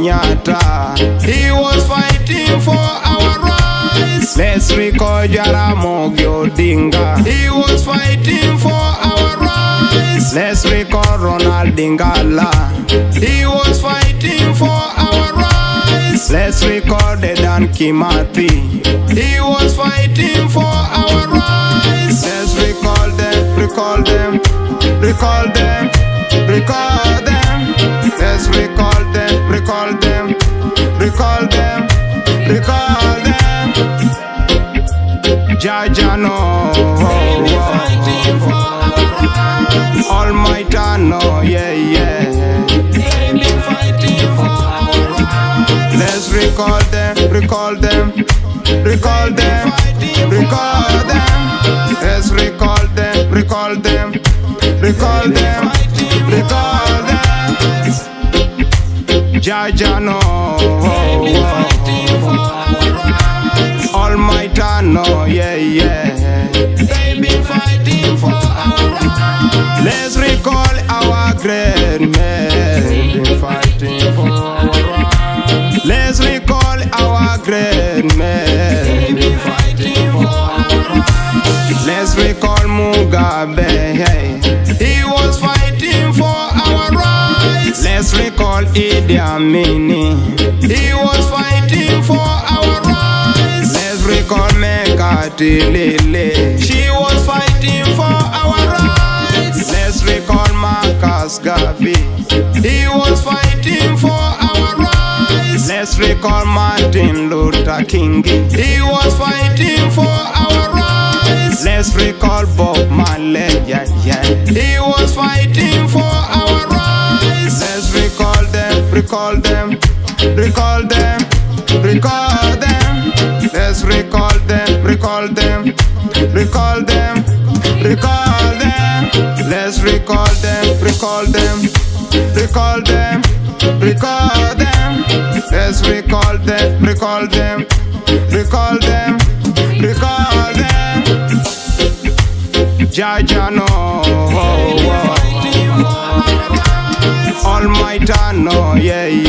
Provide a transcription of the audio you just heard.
Kenyatta. He was fighting for our rights. Let's recall Jaramogi Odinga. He was fighting for our rights. Let's recall Ronald Dingala. He was fighting for our rights. Let's recall Dedan Kimathi. He was fighting for our rights. Let's recall them, recall them, recall them, recall them. Let's recall them, recall them, recall them, recall them. Jajano, Almighty, no, yeah, yeah. Let's recall them, recall them, recall them, recall them. Let's recall them, recall them, recall them, recall them. Jajano, Almighty, no, yeah, yeah. They've been fighting for our rights. Let's recall our great men. Been fighting for our rights. Let's recall our great men. Been fighting for our rights. Let's recall Mugabe. He was fighting for our rights. Let's recall Idi Amin. He was fighting for our rights. Let's recall Mekatilele. She was fighting for our rights. Let's recall Marcus Garvey. He was fighting for our rights. Let's recall Martin Luther King. He was fighting for our rights. Let's recall Bob Marley. Yeah, yeah. He was fighting for our rights. Let's recall them, recall them, recall them, recall them. Let's recall them, recall them, recall them, recall them. Let's recall them, recall them, recall them, recall them. Let's recall them, recall them, recall them, recall them. Jajano, Almighty, no, yeah, yeah.